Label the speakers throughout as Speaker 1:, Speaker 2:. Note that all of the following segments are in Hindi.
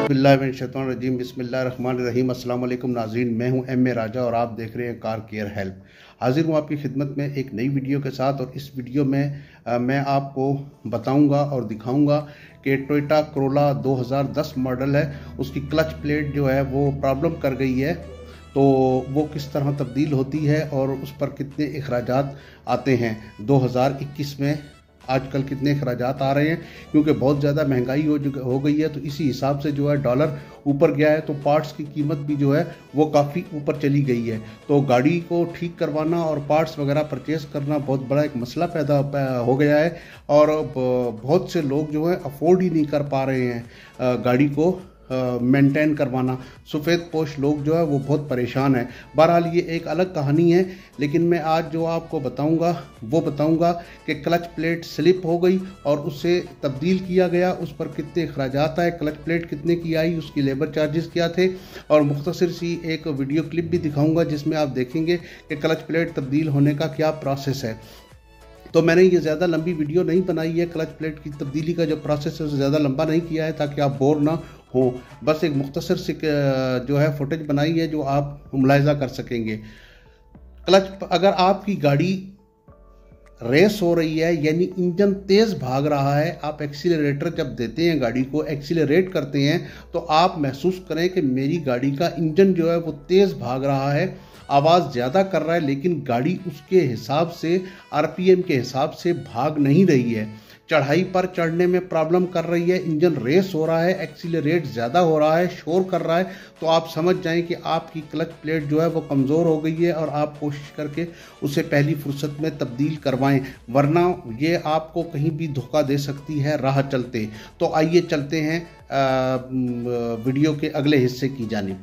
Speaker 1: बिस्मिल्लाहिर्रहमानिर्रहीम बिस्मिल्लाहिर्रहमानिर्रहीम। अस्सलाम वालेकुम नाज़रीन, मैं हूं एम ए राजा और आप देख रहे हैं कार केयर हेल्प। हाजिर हूं आपकी खिदमत में एक नई वीडियो के साथ। और इस वीडियो में मैं आपको बताऊंगा और दिखाऊंगा कि टोयोटा कोरोला 2010 मॉडल है, उसकी क्लच प्लेट जो है वो प्रॉब्लम कर गई है, तो वो किस तरह तब्दील होती है और उस पर कितने अखराजात आते हैं। 2021 में आजकल कितने अखराजात आ रहे हैं, क्योंकि बहुत ज़्यादा महंगाई हो गई है, तो इसी हिसाब से जो है डॉलर ऊपर गया है, तो पार्ट्स की कीमत भी जो है वो काफ़ी ऊपर चली गई है। तो गाड़ी को ठीक करवाना और पार्ट्स वगैरह परचेज़ करना बहुत बड़ा एक मसला पैदा हो गया है, और बहुत से लोग जो है अफोर्ड ही नहीं कर पा रहे हैं गाड़ी को मेंटेन करवाना। सफ़ेद पोश लोग जो है वो बहुत परेशान है। बहरहाल ये एक अलग कहानी है, लेकिन मैं आज जो आपको बताऊंगा वो बताऊंगा कि क्लच प्लेट स्लिप हो गई और उससे तब्दील किया गया, उस पर कितने अखराजात आए, क्लच प्लेट कितने की आई, उसकी लेबर चार्जेस क्या थे, और मुख्तसर सी एक वीडियो क्लिप भी दिखाऊंगा जिसमें आप देखेंगे कि क्लच प्लेट तब्दील होने का क्या प्रोसेस है। तो मैंने ये ज़्यादा लंबी वीडियो नहीं बनाई है, क्लच प्लेट की तब्दीली का जो प्रोसेस है उसे ज़्यादा लंबा नहीं किया है ताकि आप बोर ना हो। बस एक मुख्तसर सी जो है फुटेज बनाई है जो आप मुलाहिजा कर सकेंगे। क्लच, अगर आपकी गाड़ी रेस हो रही है यानी इंजन तेज़ भाग रहा है, आप एक्सीलरेटर जब देते हैं, गाड़ी को एक्सीलरेट करते हैं, तो आप महसूस करें कि मेरी गाड़ी का इंजन जो है वो तेज़ भाग रहा है, आवाज़ ज़्यादा कर रहा है, लेकिन गाड़ी उसके हिसाब से आरपीएम के हिसाब से भाग नहीं रही है। चढ़ाई पर चढ़ने में प्रॉब्लम कर रही है, इंजन रेस हो रहा है, एक्सीलरेट ज़्यादा हो रहा है, शोर कर रहा है, तो आप समझ जाएं कि आपकी क्लच प्लेट जो है वो कमज़ोर हो गई है और आप कोशिश करके उसे पहली फुर्सत में तब्दील करवाएं, वरना ये आपको कहीं भी धोखा दे सकती है राह चलते। तो आइए चलते हैं वीडियो के अगले हिस्से की जानिब।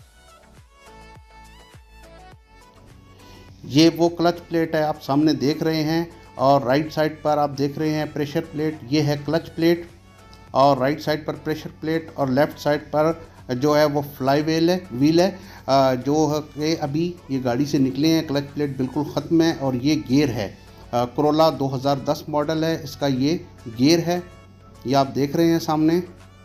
Speaker 1: ये वो क्लच प्लेट है आप सामने देख रहे हैं, और राइट साइड पर आप देख रहे हैं प्रेशर प्लेट, ये है क्लच प्लेट, और राइट साइड पर प्रेशर प्लेट, और लेफ़्ट साइड पर जो है वो फ्लाई व्हील है जो कि अभी ये गाड़ी से निकले हैं। क्लच प्लेट बिल्कुल ख़त्म है, और ये गियर है, कोरोला 2010 मॉडल है, इसका ये गियर है, ये आप देख रहे हैं सामने,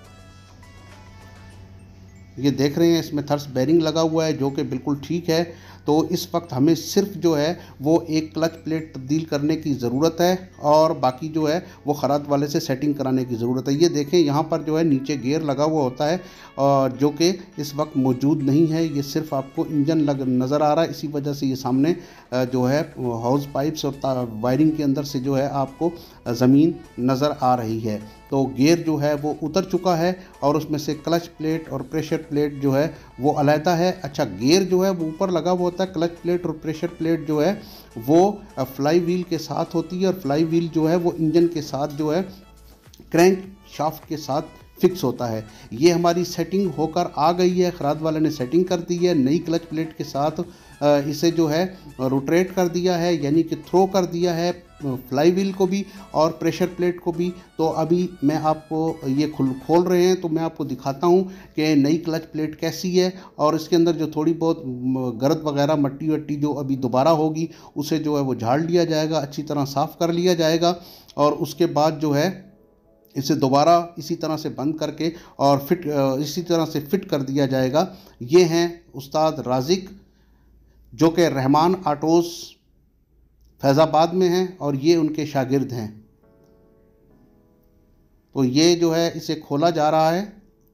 Speaker 1: ये देख रहे हैं, इसमें थर्स बेरिंग लगा हुआ है जो कि बिल्कुल ठीक है। तो इस वक्त हमें सिर्फ जो है वो एक क्लच प्लेट तब्दील करने की ज़रूरत है, और बाकी जो है वो खराद वाले से सेटिंग कराने की ज़रूरत है। ये देखें, यहाँ पर जो है नीचे गियर लगा हुआ होता है, और जो कि इस वक्त मौजूद नहीं है, ये सिर्फ आपको इंजन नज़र आ रहा है। इसी वजह से ये सामने जो है हाउस पाइप्स और वायरिंग के अंदर से जो है आपको ज़मीन नज़र आ रही है। तो गियर जो है वो उतर चुका है, और उसमें से क्लच प्लेट और प्रेशर प्लेट जो है वो अलहदा है। अच्छा, गियर जो है वो ऊपर लगा हुआ होता है, क्लच प्लेट और प्रेशर प्लेट जो है वो फ्लाई व्हील के साथ होती है, और फ्लाई व्हील जो है वो इंजन के साथ जो है क्रैंक शाफ्ट के साथ फिक्स होता है। ये हमारी सेटिंग होकर आ गई है, खराद वाले ने सेटिंग कर दी है, नई क्लच प्लेट के साथ इसे जो है रोटेट कर दिया है, यानी कि थ्रो कर दिया है फ्लाई व्हील को भी और प्रेशर प्लेट को भी। तो अभी मैं आपको ये खोल रहे हैं तो मैं आपको दिखाता हूँ कि नई क्लच प्लेट कैसी है, और इसके अंदर जो थोड़ी बहुत गर्द वगैरह मट्टी वट्टी जो अभी दोबारा होगी उसे जो है वो झाड़ लिया जाएगा, अच्छी तरह साफ़ कर लिया जाएगा, और उसके बाद जो है इसे दोबारा इसी तरह से बंद करके और इसी तरह से फिट कर दिया जाएगा। ये हैं उस्ताद राजिक, जो कि रहमान ऑटोज़ फैज़ाबाद में हैं, और ये उनके शागिर्द हैं। तो ये जो है इसे खोला जा रहा है,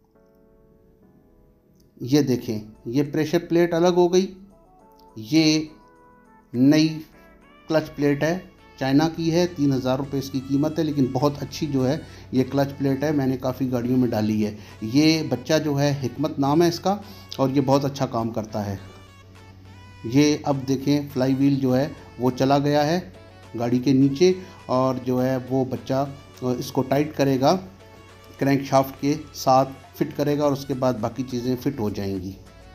Speaker 1: ये देखें, ये प्रेशर प्लेट अलग हो गई, ये नई क्लच प्लेट है, चाइना की है, 3000 रुपये इसकी कीमत है, लेकिन बहुत अच्छी जो है ये क्लच प्लेट है, मैंने काफ़ी गाड़ियों में डाली है। ये बच्चा जो है हिकमत नाम है इसका, और ये बहुत अच्छा काम करता है। ये अब देखें, फ्लाई व्हील जो है वो चला गया है गाड़ी के नीचे, और जो है वो बच्चा इसको टाइट करेगा, क्रैंक शाफ्ट के साथ फिट करेगा, और उसके बाद बाकी चीज़ें फिट हो जाएंगी।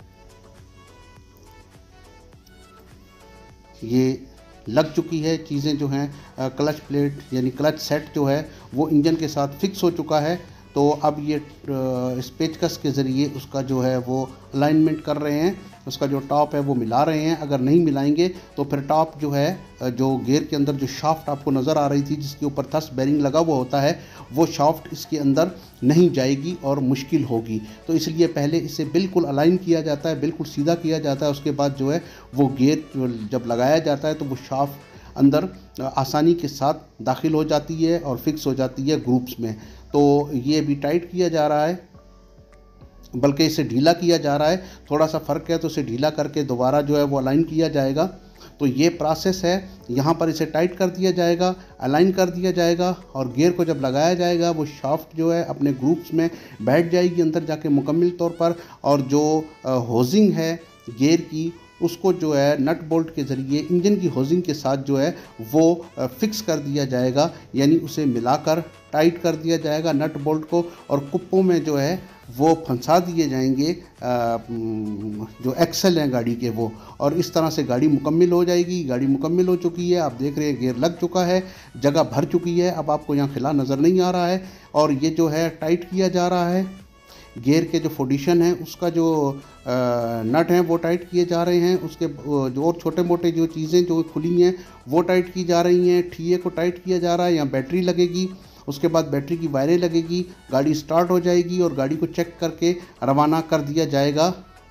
Speaker 1: ये लग चुकी है चीज़ें जो हैं, क्लच प्लेट यानी क्लच सेट जो है वो इंजन के साथ फिक्स हो चुका है। तो अब ये इस पेचकस के ज़रिए उसका जो है वो अलाइनमेंट कर रहे हैं, उसका जो टॉप है वो मिला रहे हैं। अगर नहीं मिलाएंगे तो फिर टॉप जो है, जो गियर के अंदर जो शाफ्ट आपको नज़र आ रही थी जिसके ऊपर थ्रस्ट बेरिंग लगा हुआ होता है, वो शाफ्ट इसके अंदर नहीं जाएगी और मुश्किल होगी। तो इसलिए पहले इसे बिल्कुल अलाइन किया जाता है, बिल्कुल सीधा किया जाता है। उसके बाद जो है वो गियर जब लगाया जाता है तो वो शाफ्ट अंदर आसानी के साथ दाखिल हो जाती है और फिक्स हो जाती है ग्रुप्स में। तो ये भी टाइट किया जा रहा है, बल्कि इसे ढीला किया जा रहा है। थोड़ा सा फ़र्क है तो इसे ढीला करके दोबारा जो है वो अलाइन किया जाएगा। तो ये प्रोसेस है। यहाँ पर इसे टाइट कर दिया जाएगा, अलाइन कर दिया जाएगा और गियर को जब लगाया जाएगा वो शाफ्ट जो है अपने ग्रुप्स में बैठ जाएगी अंदर जाके मुकम्मल तौर पर। और जो होजिंग है गियर की, उसको जो है नट बोल्ट के ज़रिए इंजन की होजिंग के साथ जो है वो फिक्स कर दिया जाएगा, यानी उसे मिलाकर टाइट कर दिया जाएगा नट बोल्ट को, और कुप्पों में जो है वो फंसा दिए जाएंगे जो एक्सल हैं गाड़ी के वो। और इस तरह से गाड़ी मुकम्मल हो जाएगी। गाड़ी मुकम्मल हो चुकी है, आप देख रहे हैं गियर लग चुका है, जगह भर चुकी है। अब आपको यहाँ खिला नज़र नहीं आ रहा है और ये जो है टाइट किया जा रहा है। गियर के जो पोजीशन है उसका जो नट हैं वो टाइट किए जा रहे हैं। उसके जो और छोटे मोटे जो चीज़ें जो खुली हैं वो टाइट की जा रही हैं। ठीए को टाइट किया जा रहा है। यहाँ बैटरी लगेगी, उसके बाद बैटरी की वायरें लगेगी, गाड़ी स्टार्ट हो जाएगी और गाड़ी को चेक करके रवाना कर दिया जाएगा।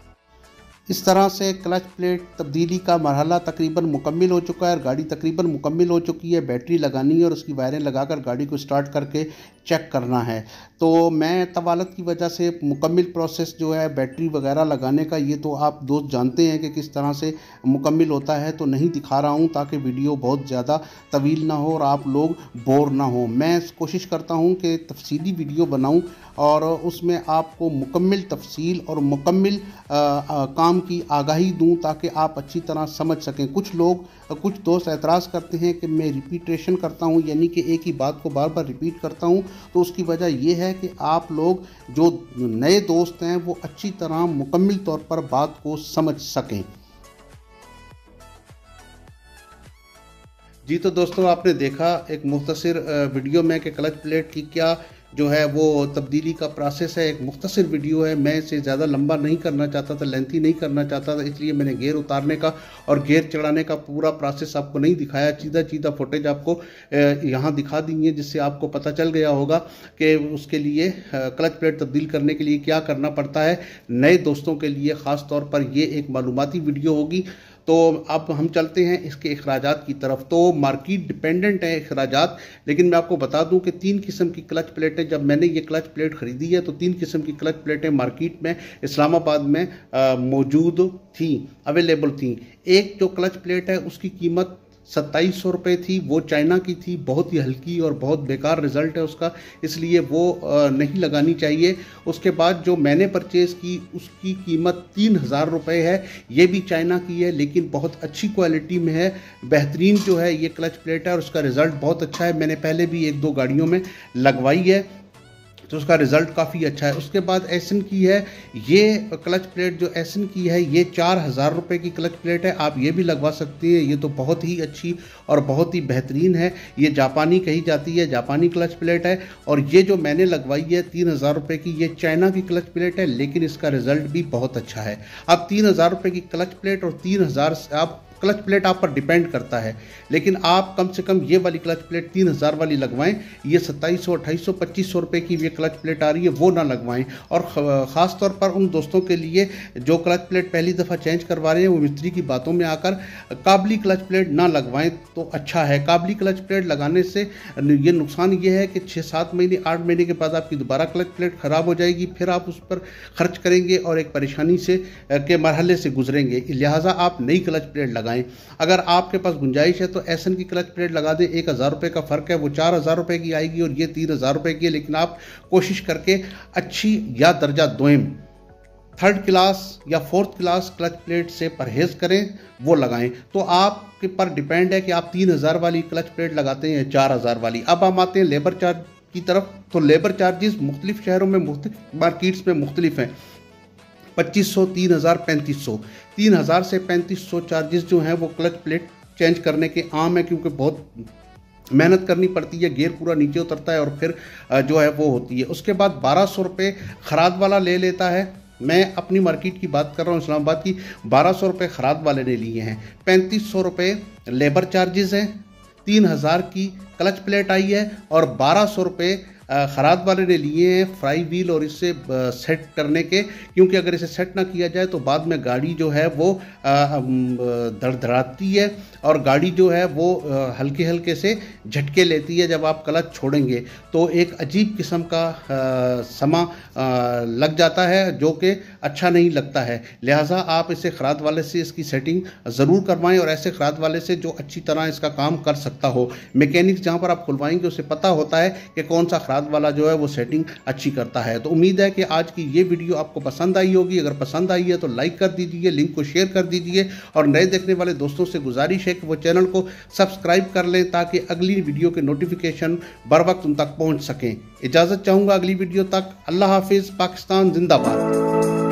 Speaker 1: इस तरह से क्लच प्लेट तब्दीली का मरहला तकरीबन मुकम्मल हो चुका है और गाड़ी तकरीबन मुकम्मल हो चुकी है। बैटरी लगानी है और उसकी वायरें लगाकर गाड़ी को स्टार्ट करके चेक करना है। तो मैं तवालत की वजह से मुकम्मल प्रोसेस जो है बैटरी वगैरह लगाने का, ये तो आप दोस्त जानते हैं कि किस तरह से मुकम्मल होता है, तो नहीं दिखा रहा हूँ ताकि वीडियो बहुत ज़्यादा तवील ना हो और आप लोग बोर ना हो। मैं कोशिश करता हूँ कि तफसीली वीडियो बनाऊँ और उसमें आपको मुकम्मल तफसील और मुकम्मल काम की आगाही दूं ताकि आप अच्छी तरह समझ सकें। कुछ दोस्त एतराज़ करते हैं कि मैं रिपीटेशन करता हूं, यानी कि एक ही बात को बार बार रिपीट करता हूं। तो उसकी वजह यह है कि आप लोग जो नए दोस्त हैं वो अच्छी तरह मुकम्मल तौर पर बात को समझ सकें। जी तो दोस्तों, आपने देखा एक मुख्तसर वीडियो में कि क्लच प्लेट की क्या जो है वो तब्दीली का प्रोसेस है। एक मुख्तसर वीडियो है, मैं इसे ज़्यादा लंबा नहीं करना चाहता था, लेंथी नहीं करना चाहता था, इसलिए मैंने गियर उतारने का और गियर चढ़ाने का पूरा प्रोसेस आपको नहीं दिखाया। सीधा फुटेज आपको यहाँ दिखा दी है, जिससे आपको पता चल गया होगा कि उसके लिए क्लच प्लेट तब्दील करने के लिए क्या करना पड़ता है। नए दोस्तों के लिए ख़ास तौर पर ये एक मालूमाती वीडियो होगी। तो अब हम चलते हैं इसके अखराजात की तरफ। तो मार्केट डिपेंडेंट है अखराजात, लेकिन मैं आपको बता दूं कि 3 किस्म की क्लच प्लेटें, जब मैंने ये क्लच प्लेट ख़रीदी है तो 3 किस्म की क्लच प्लेटें मार्केट में इस्लामाबाद में मौजूद थी, अवेलेबल थी। एक जो क्लच प्लेट है उसकी कीमत 2700 रुपये थी, वो चाइना की थी, बहुत ही हल्की और बहुत बेकार रिज़ल्ट है उसका, इसलिए वो नहीं लगानी चाहिए। उसके बाद जो मैंने परचेज़ की उसकी कीमत 3000 रुपये है, ये भी चाइना की है लेकिन बहुत अच्छी क्वालिटी में है, बेहतरीन जो है ये क्लच प्लेट है और उसका रिज़ल्ट बहुत अच्छा है। मैंने पहले भी 1-2 गाड़ियों में लगवाई है तो उसका रिज़ल्ट काफ़ी अच्छा है। उसके बाद एसन की है, ये क्लच प्लेट जो एसन की है ये 4000 रुपये की क्लच प्लेट है, आप ये भी लगवा सकती हैं। ये तो बहुत ही अच्छी और बहुत ही बेहतरीन है, ये जापानी कही जाती है, जापानी क्लच प्लेट है। और ये जो मैंने लगवाई है 3000 रुपये की, ये चाइना की क्लच प्लेट है लेकिन इसका रिज़ल्ट भी बहुत अच्छा है। अब 3000 रुपये की क्लच प्लेट और 3000 आप क्लच प्लेट आप पर डिपेंड करता है, लेकिन आप कम से कम ये वाली क्लच प्लेट 3000 वाली लगवाएं। ये 2700, 2800, 2500 रुपये की ये क्लच प्लेट आ रही है वो ना लगवाएं। और ख़ास तौर पर उन दोस्तों के लिए जो क्लच प्लेट पहली दफ़ा चेंज करवा रहे हैं वो मिस्त्री की बातों में आकर काबली क्लच प्लेट ना लगवाएं तो अच्छा है। काबली क्लच प्लेट लगाने से ये नुकसान ये है कि 6-7 महीने 8 महीने के बाद आपकी दोबारा क्लच प्लेट ख़राब हो जाएगी, फिर आप उस पर खर्च करेंगे और एक परेशानी से के मरहले से गुजरेंगे। लिहाजा आप नई क्लच प्लेट लगाएं। अगर आपके पास गुंजाइश है तो एसन की क्लच प्लेट लगा दें। 1000 रुपये का फ़र्क है, वो 4000 रुपये की आएगी और ये 3000 रुपये की है। लेकिन आप कोशिश करके अच्छी या दर्जा दोयम 3rd क्लास या 4th क्लास क्लच प्लेट से परहेज़ करें, वो लगाएं। तो आपके पर डिपेंड है कि आप 3000 वाली क्लच प्लेट लगाते हैं या 4000 वाली। अब हम आते हैं लेबर चार्ज की तरफ। तो लेबर चार्जेस मुख्तलिफ शहरों में, मुख्तलिफ मार्केट्स में मुख्तलिफ हैं। 2500, 3000, 3500, 3000 से 3500 चार्जेस जो हैं वो क्लच प्लेट चेंज करने के आम है, क्योंकि बहुत मेहनत करनी पड़ती है, गियर पूरा नीचे उतरता है और फिर जो है वो होती है। उसके बाद 1200 रुपये खराद वाला ले लेता है। मैं अपनी मार्केट की बात कर रहा हूँ, इस्लामाबाद की। 1200 रुपये खराद वाले ने लिए हैं। 3500 रुपये लेबर चार्जेस हैं। 3000 की क्लच प्लेट आई है और 1200 रुपये खराद वाले ने लिए हैं फ्राई व्हील और इससे सेट करने के, क्योंकि अगर इसे सेट ना किया जाए तो बाद में गाड़ी जो है वो धड़धड़ाती है और गाड़ी जो है वो हल्के हल्के से झटके लेती है। जब आप क्लच छोड़ेंगे तो एक अजीब किस्म का समा लग जाता है जो कि अच्छा नहीं लगता है। लिहाजा आप इसे खराद वाले से इसकी सेटिंग ज़रूर करवाएं और ऐसे खराद वाले से जो अच्छी तरह इसका काम कर सकता हो। मैकेनिक्स जहाँ पर आप खुलवाएंगे उसे पता होता है कि कौन सा खराद वाला जो है वो सेटिंग अच्छी करता है। तो उम्मीद है कि आज की ये वीडियो आपको पसंद आई होगी। अगर पसंद आई है तो लाइक कर दीजिए, लिंक को शेयर कर दीजिए और नए देखने वाले दोस्तों से गुजारिश है कि वो चैनल को सब्सक्राइब कर लें ताकि अगली वीडियो के नोटिफिकेशन बर वक्त उन तक पहुंच सकें। इजाज़त चाहूँगा अगली वीडियो तक। अल्लाह हाफिज़। पाकिस्तान जिंदाबाद।